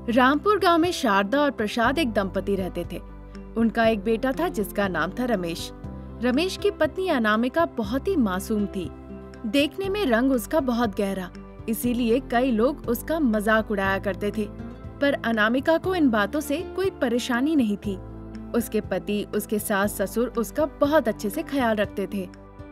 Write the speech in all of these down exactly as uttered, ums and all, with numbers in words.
रामपुर गांव में शारदा और प्रसाद एक दंपति रहते थे। उनका एक बेटा था जिसका नाम था रमेश। रमेश की पत्नी अनामिका बहुत ही मासूम थी। देखने में रंग उसका बहुत गहरा, इसीलिए कई लोग उसका मजाक उड़ाया करते थे। पर अनामिका को इन बातों से कोई परेशानी नहीं थी। उसके पति, उसके सास ससुर उसका बहुत अच्छे से ख्याल रखते थे।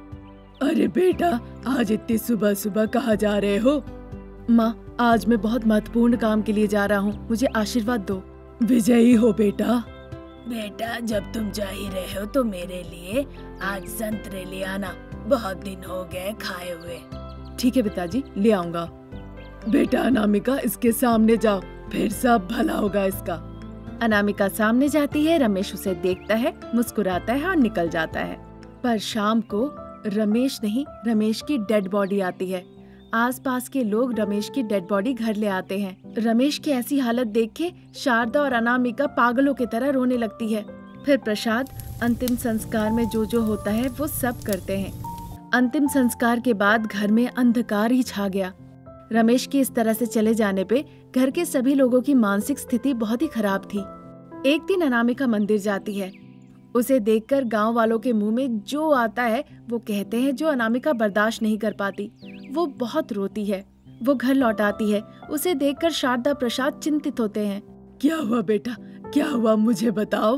अरे बेटा, आज इतनी सुबह सुबह कहाँ जा रहे हो? माँ, आज मैं बहुत महत्वपूर्ण काम के लिए जा रहा हूँ, मुझे आशीर्वाद दो। विजयी हो बेटा। बेटा, जब तुम जा ही रहे हो तो मेरे लिए आज संतरे ले आना, बहुत दिन हो गए खाए हुए। ठीक है पिताजी, ले आऊंगा। बेटा अनामिका, इसके सामने जाओ, फिर सब भला होगा इसका। अनामिका सामने जाती है। रमेश उसे देखता है, मुस्कुराता है और निकल जाता है। पर शाम को रमेश नहीं, रमेश की डेड बॉडी आती है। आसपास के लोग रमेश की डेड बॉडी घर ले आते हैं। रमेश की ऐसी हालत देख के शारदा और अनामिका पागलों की तरह रोने लगती है। फिर प्रसाद अंतिम संस्कार में जो जो होता है वो सब करते हैं। अंतिम संस्कार के बाद घर में अंधकार ही छा गया। रमेश की इस तरह से चले जाने पे घर के सभी लोगों की मानसिक स्थिति बहुत ही खराब थी। एक दिन अनामिका मंदिर जाती है। उसे देखकर गांव वालों के मुंह में जो आता है वो कहते हैं, जो अनामिका बर्दाश्त नहीं कर पाती। वो बहुत रोती है। वो घर लौट आती है। उसे देखकर शारदा प्रसाद चिंतित होते हैं। क्या हुआ बेटा, क्या हुआ, मुझे बताओ।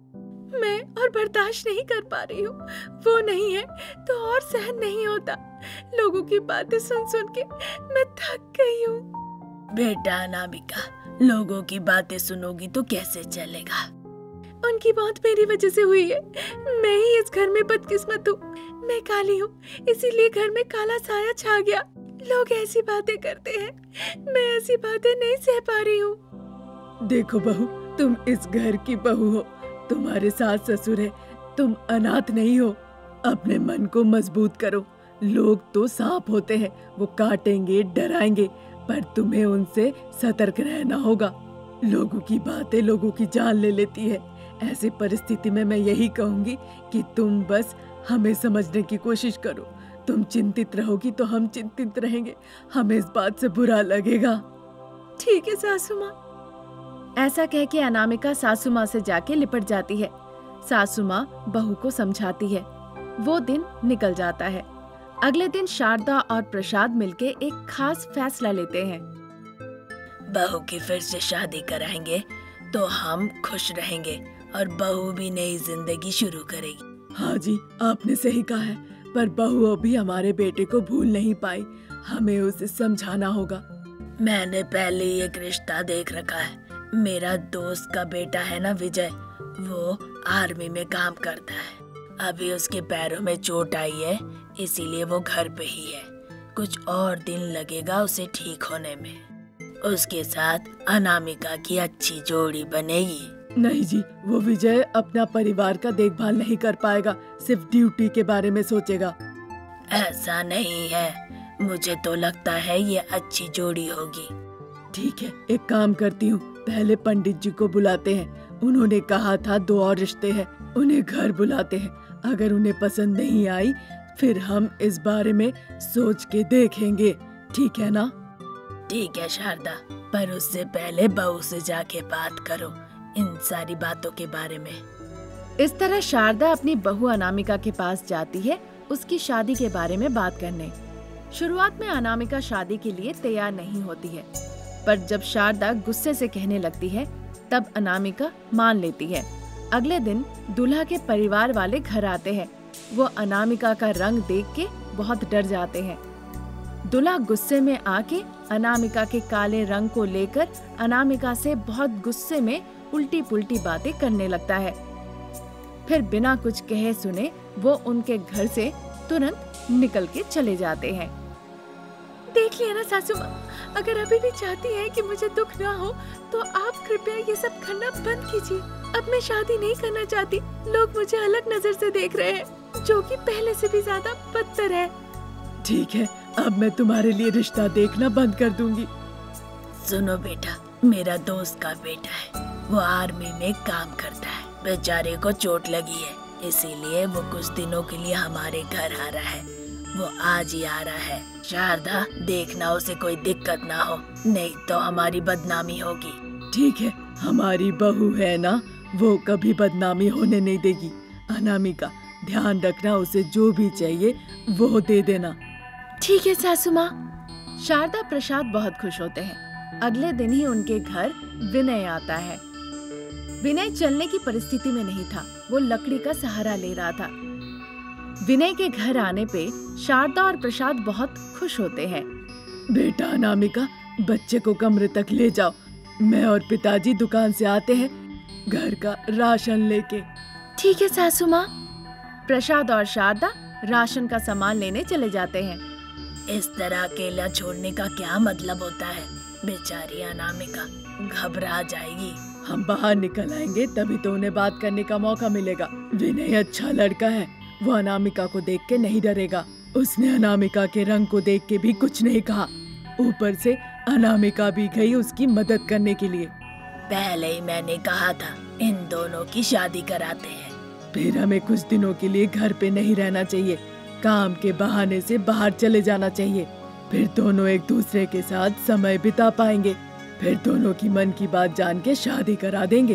मैं और बर्दाश्त नहीं कर पा रही हूँ। वो नहीं है तो और सहन नहीं होता। लोगों की बातें सुन सुन के मैं थक गई हूँ। बेटा अनामिका, लोगों की बातें सुनोगी तो कैसे चलेगा? उनकी मौत मेरी वजह से हुई है। मैं ही इस घर में बदकिस्मत हूँ। मैं काली हूँ, इसीलिए घर में काला साया छा गया। लोग ऐसी बातें करते हैं, मैं ऐसी बातें नहीं सह पा रही हूँ। देखो बहू, तुम इस घर की बहू हो, तुम्हारे सास ससुर है, तुम अनाथ नहीं हो। अपने मन को मजबूत करो। लोग तो सांप होते हैं, वो काटेंगे, डराएंगे, पर तुम्हें उनसे सतर्क रहना होगा। लोगों की बातें लोगों की जान ले लेती है। ऐसी परिस्थिति में मैं यही कहूंगी कि तुम बस हमें समझने की कोशिश करो। तुम चिंतित रहोगी तो हम चिंतित रहेंगे, हमें इस बात से बुरा लगेगा। ठीक है सासू माँ। ऐसा कह के अनामिका सासू माँ से जाके लिपट जाती है। सासू माँ बहू को समझाती है। वो दिन निकल जाता है। अगले दिन शारदा और प्रसाद मिलके एक खास फैसला लेते हैं। बहू की फिर से शादी कराएंगे तो हम खुश रहेंगे और बहू भी नई जिंदगी शुरू करेगी। हाँ जी, आपने सही कहा है, पर बहू अभी हमारे बेटे को भूल नहीं पाई। हमें उसे समझाना होगा। मैंने पहले ही एक रिश्ता देख रखा है। मेरा दोस्त का बेटा है ना विजय, वो आर्मी में काम करता है। अभी उसके पैरों में चोट आई है, इसीलिए वो घर पे ही है। कुछ और दिन लगेगा उसे ठीक होने में। उसके साथ अनामिका की अच्छी जोड़ी बनेगी। नहीं जी, वो विजय अपना परिवार का देखभाल नहीं कर पाएगा, सिर्फ ड्यूटी के बारे में सोचेगा। ऐसा नहीं है, मुझे तो लगता है ये अच्छी जोड़ी होगी। ठीक है, एक काम करती हूँ, पहले पंडित जी को बुलाते हैं। उन्होंने कहा था दो और रिश्ते हैं, उन्हें घर बुलाते हैं। अगर उन्हें पसंद नहीं आई फिर हम इस बारे में सोच के देखेंगे, ठीक है ना? ठीक है शारदा, पर उससे पहले बहू से जाके बात करो इन सारी बातों के बारे में। इस तरह शारदा अपनी बहू अनामिका के पास जाती है उसकी शादी के बारे में बात करने। शुरुआत में अनामिका शादी के लिए तैयार नहीं होती है, पर जब शारदा गुस्से से कहने लगती है तब अनामिका मान लेती है। अगले दिन दूल्हा के परिवार वाले घर आते हैं। वो अनामिका का रंग देख के बहुत डर जाते हैं। दूल्हा गुस्से में आके अनामिका के काले रंग को लेकर अनामिका से बहुत गुस्से में उल्टी पुल्टी बातें करने लगता है। फिर बिना कुछ कहे सुने वो उनके घर से तुरंत निकल के चले जाते हैं। देख लिया ना सासू माँ, अगर अभी भी चाहती है कि मुझे दुख ना हो तो आप कृपया ये सब करना बंद कीजिए। अब मैं शादी नहीं करना चाहती। लोग मुझे अलग नजर से देख रहे हैं, जो कि पहले से भी ज्यादा बदतर है। ठीक है, अब मैं तुम्हारे लिए रिश्ता देखना बंद कर दूंगी। सुनो बेटा, मेरा दोस्त का बेटा है, वो आर्मी में काम करता है। बेचारे को चोट लगी है, इसीलिए वो कुछ दिनों के लिए हमारे घर आ रहा है। वो आज ही आ रहा है। शारदा, देखना उसे कोई दिक्कत ना हो, नहीं तो हमारी बदनामी होगी। ठीक है, हमारी बहू है ना, वो कभी बदनामी होने नहीं देगी। अनामिका, ध्यान रखना, उसे जो भी चाहिए वो दे देना। ठीक है सासू माँ। शारदा प्रसाद बहुत खुश होते हैं। अगले दिन ही उनके घर विनय आता है। विनय चलने की परिस्थिति में नहीं था, वो लकड़ी का सहारा ले रहा था। विनय के घर आने पे शारदा और प्रसाद बहुत खुश होते हैं। बेटा अनामिका, बच्चे को कमरे तक ले जाओ, मैं और पिताजी दुकान से आते हैं घर का राशन लेके। ठीक है सासू माँ। प्रसाद और शारदा राशन का सामान लेने चले जाते हैं। इस तरह अकेला छोड़ने का क्या मतलब होता है? बेचारी अनामिका घबरा जाएगी। हम बाहर निकल आएंगे तभी तो उन्हें बात करने का मौका मिलेगा। विनय अच्छा लड़का है, वो अनामिका को देख के नहीं डरेगा। उसने अनामिका के रंग को देख के भी कुछ नहीं कहा। ऊपर से अनामिका भी गई उसकी मदद करने के लिए। पहले ही मैंने कहा था इन दोनों की शादी कराते हैं। फिर हमें कुछ दिनों के लिए घर पे नहीं रहना चाहिए, काम के बहाने से बाहर चले जाना चाहिए। फिर दोनों एक दूसरे के साथ समय बिता पाएंगे। फिर दोनों की मन की बात जान के शादी करा देंगे।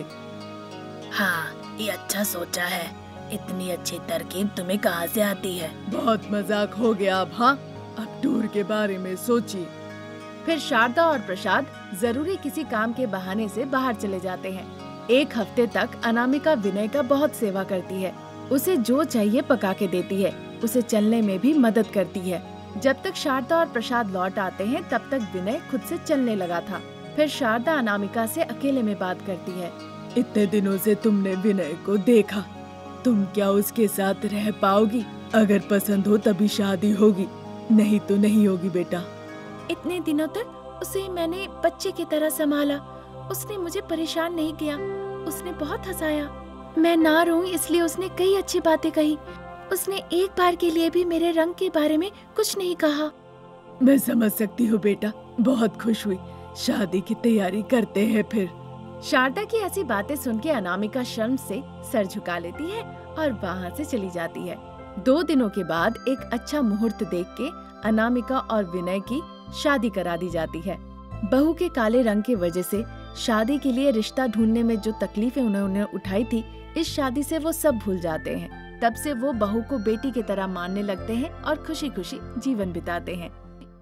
हाँ, ये अच्छा सोचा है। इतनी अच्छी तरकीब तुम्हें कहाँ से आती है? बहुत मजाक हो गया अब। हाँ, अब टूर के बारे में सोचिए। फिर शारदा और प्रसाद जरूरी किसी काम के बहाने से बाहर चले जाते हैं। एक हफ्ते तक अनामिका विनय का बहुत सेवा करती है। उसे जो चाहिए पका के देती है, उसे चलने में भी मदद करती है। जब तक शारदा और प्रसाद लौट आते हैं तब तक विनय खुद से चलने लगा था। फिर शारदा अनामिका से अकेले में बात करती है। इतने दिनों से तुमने विनय को देखा, तुम क्या उसके साथ रह पाओगी? अगर पसंद हो तभी शादी होगी, नहीं तो नहीं होगी बेटा। इतने दिनों तक उसे मैंने बच्चे की तरह संभाला। उसने मुझे परेशान नहीं किया, उसने बहुत हंसाया। मैं ना रोऊं इसलिए उसने कई अच्छी बातें कही। उसने एक बार के लिए भी मेरे रंग के बारे में कुछ नहीं कहा। मैं समझ सकती हूँ बेटा, बहुत खुश हुई। शादी की तैयारी करते हैं फिर। शारदा की ऐसी बातें सुन के अनामिका शर्म से सर झुका लेती है और वहाँ से चली जाती है। दो दिनों के बाद एक अच्छा मुहूर्त देख के अनामिका और विनय की शादी करा दी जाती है। बहू के काले रंग की वजह से शादी के लिए रिश्ता ढूंढने में जो तकलीफें उन्होंने उठाई थी, इस शादी से वो सब भूल जाते हैं। तब से वो बहू को बेटी की तरह मानने लगते हैं और खुशी खुशी जीवन बिताते हैं।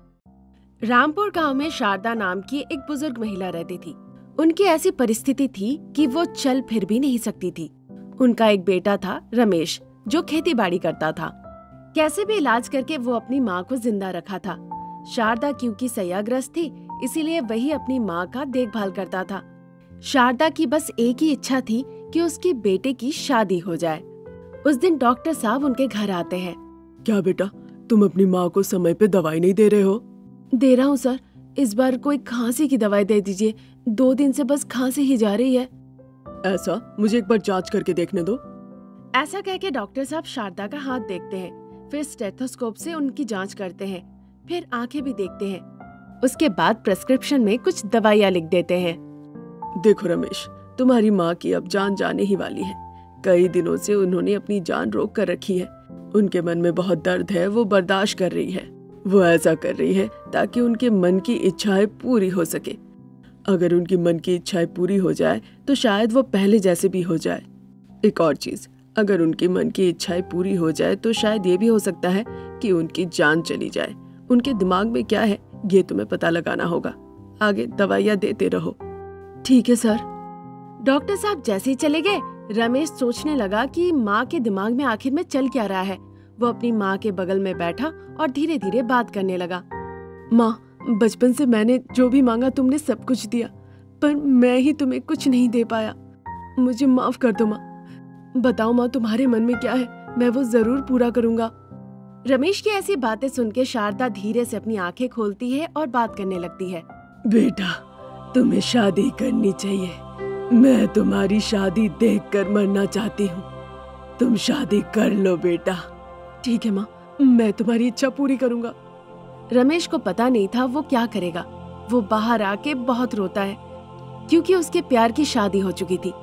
रामपुर गांव में शारदा नाम की एक बुजुर्ग महिला रहती थी। उनकी ऐसी परिस्थिति थी कि वो चल फिर भी नहीं सकती थी। उनका एक बेटा था रमेश, जो खेती बाड़ी करता था। कैसे भी इलाज करके वो अपनी माँ को जिंदा रखा था। शारदा क्योंकि सयाग्रस्त थी, इसीलिए वही अपनी माँ का देखभाल करता था। शारदा की बस एक ही इच्छा थी कि उसके बेटे की शादी हो जाए। उस दिन डॉक्टर साहब उनके घर आते हैं। क्या बेटा, तुम अपनी माँ को समय पे दवाई नहीं दे रहे हो? दे रहा हूँ सर, इस बार कोई खांसी की दवाई दे दीजिए, दो दिन से बस खांसी ही जा रही है। ऐसा? मुझे एक बार जांच करके देखने दो। ऐसा कह के डॉक्टर साहब शारदा का हाथ देखते हैं, फिर स्टेथोस्कोप से उनकी जांच करते हैं, फिर आंखें भी देखते हैं। उसके बाद प्रेस्क्रिप्शन में कुछ दवाइयाँ लिख देते हैं। देखो रमेश, तुम्हारी माँ की अब जान जाने ही वाली है। कई दिनों से उन्होंने अपनी जान रोक कर रखी है। उनके मन में बहुत दर्द है, वो बर्दाश्त कर रही है। वो ऐसा कर रही है ताकि उनके मन की इच्छाएं पूरी हो सके। अगर उनकी मन की इच्छाएं पूरी हो जाए तो शायद वो पहले जैसे भी हो जाए। एक और चीज, अगर उनकी मन की इच्छाएं पूरी हो जाए तो शायद ये भी हो सकता है कि उनकी जान चली जाए। उनके दिमाग में क्या है ये तुम्हें पता लगाना होगा। आगे दवाइयाँ देते रहो। ठीक है सर। डॉक्टर साहब जैसे ही चले गए, रमेश सोचने लगा कि माँ के दिमाग में आखिर में चल क्या रहा है। वो अपनी माँ के बगल में बैठा और धीरे धीरे बात करने लगा। माँ, बचपन से मैंने जो भी मांगा तुमने सब कुछ दिया, पर मैं ही तुम्हें कुछ नहीं दे पाया। मुझे माफ कर दो माँ। बताओ माँ, तुम्हारे मन में क्या है, मैं वो जरूर पूरा करूँगा। रमेश की ऐसी बातें सुन के शारदा धीरे से अपनी आंखें खोलती है और बात करने लगती है। बेटा, तुम्हें शादी करनी चाहिए। मैं तुम्हारी शादी देखकर मरना चाहती हूँ। तुम शादी कर लो बेटा। ठीक है माँ, मैं तुम्हारी इच्छा पूरी करूँगा। रमेश को पता नहीं था वो क्या करेगा। वो बाहर आके बहुत रोता है क्योंकि उसके प्यार की शादी हो चुकी थी।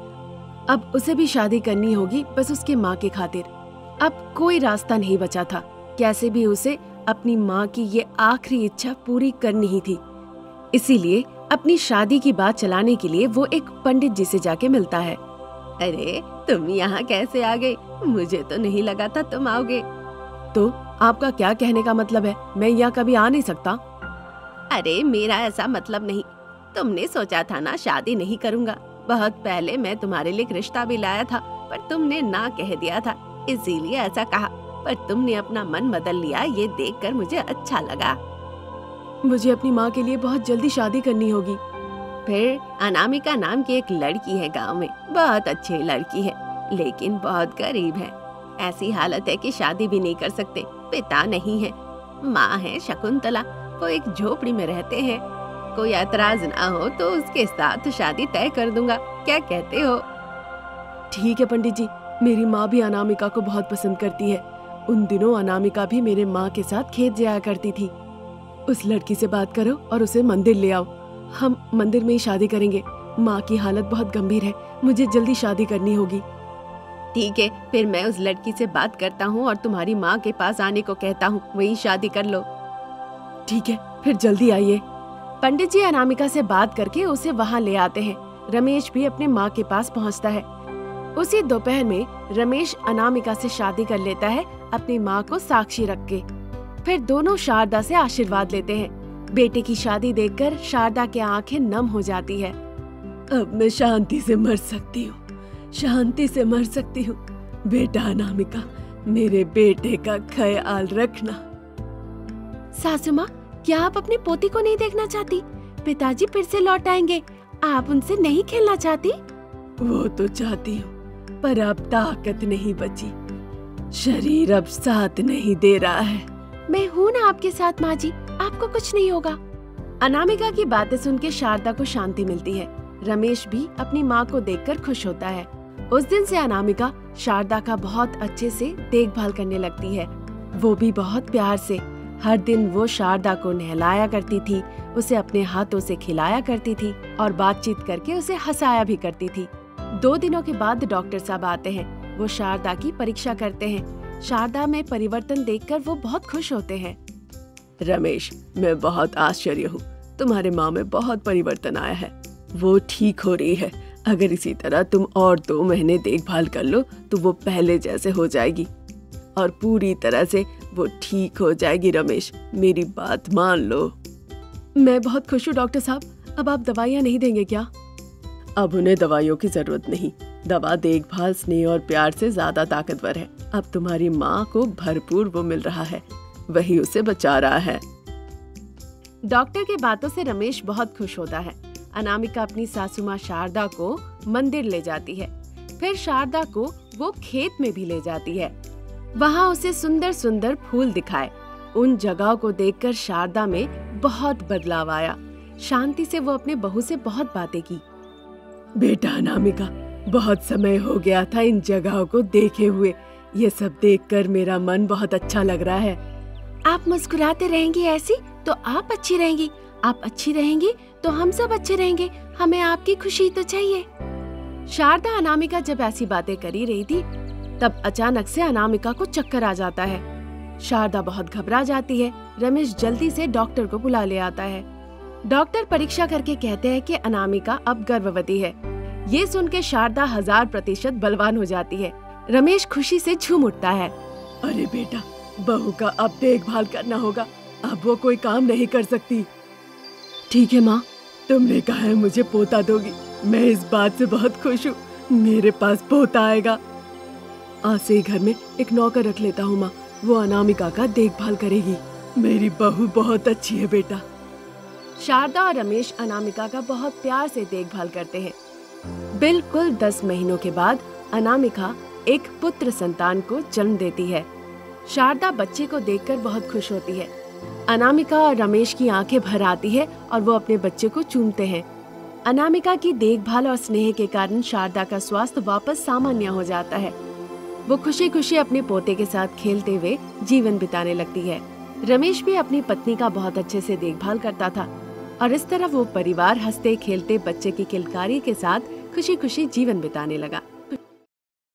अब उसे भी शादी करनी होगी, बस उसके माँ के खातिर। अब कोई रास्ता नहीं बचा था। कैसे भी उसे अपनी माँ की ये आखिरी इच्छा पूरी करनी ही थी। इसीलिए अपनी शादी की बात चलाने के लिए वो एक पंडित जी से जाके मिलता है। अरे तुम यहाँ कैसे आ गए? मुझे तो नहीं लगा था तुम आओगे। तो आपका क्या कहने का मतलब है? मैं यहाँ कभी आ नहीं सकता। अरे मेरा ऐसा मतलब नहीं, तुमने सोचा था ना शादी नहीं करूँगा। बहुत पहले मैं तुम्हारे लिए एक रिश्ता भी लाया था, पर तुमने ना कह दिया था, इसीलिए ऐसा कहा। पर तुमने अपना मन बदल लिया, ये देखकर मुझे अच्छा लगा। मुझे अपनी माँ के लिए बहुत जल्दी शादी करनी होगी। फिर अनामिका नाम की एक लड़की है गांव में, बहुत अच्छी लड़की है, लेकिन बहुत गरीब है। ऐसी हालत है कि शादी भी नहीं कर सकते, पिता नहीं है, माँ है शकुंतला, वो एक झोपड़ी में रहते हैं। कोई ऐतराज ना हो तो उसके साथ शादी तय कर दूंगा, क्या कहते हो? ठीक है पंडित जी, मेरी माँ भी अनामिका को बहुत पसंद करती है। उन दिनों अनामिका भी मेरे माँ के साथ खेत जाया करती थी। उस लड़की से बात करो और उसे मंदिर ले आओ। हम मंदिर में ही शादी करेंगे। माँ की हालत बहुत गंभीर है, मुझे जल्दी शादी करनी होगी। ठीक है, फिर मैं उस लड़की से बात करता हूँ और तुम्हारी माँ के पास आने को कहता हूँ, वही शादी कर लो। ठीक है, फिर जल्दी आइए। पंडित जी अनामिका से बात करके उसे वहाँ ले आते हैं। रमेश भी अपने माँ के पास पहुँचता है। उसी दोपहर में रमेश अनामिका से शादी कर लेता है, अपनी माँ को साक्षी रख के। फिर दोनों शारदा से आशीर्वाद लेते हैं। बेटे की शादी देखकर शारदा की आंखें नम हो जाती है। अब मैं शांति से मर सकती हूँ, शांति से मर सकती हूँ। बेटा अनामिका, मेरे बेटे का ख्याल रखना। सासू माँ, क्या आप अपनी पोती को नहीं देखना चाहती? पिताजी फिर से लौट आएंगे, आप उनसे नहीं खेलना चाहती? वो तो चाहती हूँ, पर अब ताकत नहीं बची, शरीर अब साथ नहीं दे रहा है। मैं हूँ ना आपके साथ माँ जी, आपको कुछ नहीं होगा। अनामिका की बातें सुन के शारदा को शांति मिलती है। रमेश भी अपनी माँ को देखकर खुश होता है। उस दिन से अनामिका शारदा का बहुत अच्छे से देखभाल करने लगती है, वो भी बहुत प्यार से। हर दिन वो शारदा को नहलाया करती थी, उसे अपने हाथों से खिलाया करती थी और बातचीत करके उसे हंसाया भी करती थी। दो दिनों के बाद डॉक्टर साहब आते हैं, वो शारदा की परीक्षा करते हैं। शारदा में परिवर्तन देखकर वो बहुत खुश होते हैं। रमेश, मैं बहुत आश्चर्य हूँ, तुम्हारे माँ में बहुत परिवर्तन आया है, वो ठीक हो रही है। अगर इसी तरह तुम और दो महीने देखभाल कर लो तो वो पहले जैसे हो जाएगी और पूरी तरह से वो ठीक हो जाएगी। रमेश, मेरी बात मान लो। मैं बहुत खुश हूँ डॉक्टर साहब। अब आप दवाइयाँ नहीं देंगे क्या? अब उन्हें दवाइयों की जरूरत नहीं, दवा देखभाल, स्नेह और प्यार से ज्यादा ताकतवर है। अब तुम्हारी माँ को भरपूर वो मिल रहा है, वही उसे बचा रहा है। डॉक्टर के बातों से रमेश बहुत खुश होता है। अनामिका अपनी सासू माँ शारदा को मंदिर ले जाती है, फिर शारदा को वो खेत में भी ले जाती है। वहाँ उसे सुंदर सुंदर फूल दिखाए। उन जगहों को देखकर शारदा में बहुत बदलाव आया। शांति से वो अपने बहू से बहुत बातें की। बेटा अनामिका, बहुत समय हो गया था इन जगहों को देखे हुए, ये सब देखकर मेरा मन बहुत अच्छा लग रहा है। आप मुस्कुराते रहेंगी ऐसी तो आप अच्छी रहेंगी, आप अच्छी रहेंगी तो हम सब अच्छे रहेंगे, हमें आपकी खुशी तो चाहिए। शारदा अनामिका जब ऐसी बातें करी रही थी तब अचानक से अनामिका को चक्कर आ जाता है। शारदा बहुत घबरा जाती है। रमेश जल्दी से डॉक्टर को बुला ले आता है। डॉक्टर परीक्षा करके कहते हैं कि अनामिका अब गर्भवती है। ये सुन के शारदा हजार प्रतिशत बलवान हो जाती है। रमेश खुशी से झूम उठता है। अरे बेटा, बहू का अब देखभाल करना होगा, अब वो कोई काम नहीं कर सकती। ठीक है माँ, तुमने कहा है मुझे पोता दोगी, मैं इस बात से बहुत खुश हूँ। मेरे पास पोता आएगा। आज से ही घर में एक नौकर रख लेता हूँ माँ, वो अनामिका का देखभाल करेगी। मेरी बहू बहुत अच्छी है बेटा। शारदा और रमेश अनामिका का बहुत प्यार से देखभाल करते हैं। बिल्कुल दस महीनों के बाद अनामिका एक पुत्र संतान को जन्म देती है। शारदा बच्चे को देखकर बहुत खुश होती है। अनामिका और रमेश की आंखें भर आती है और वो अपने बच्चे को चूमते हैं। अनामिका की देखभाल और स्नेह के कारण शारदा का स्वास्थ्य वापस सामान्य हो जाता है। वो खुशी खुशी अपने पोते के साथ खेलते हुए जीवन बिताने लगती है। रमेश भी अपनी पत्नी का बहुत अच्छे से देखभाल करता था और इस तरह वो परिवार हंसते खेलते बच्चे की किलकारी के साथ खुशी खुशी जीवन बिताने लगा।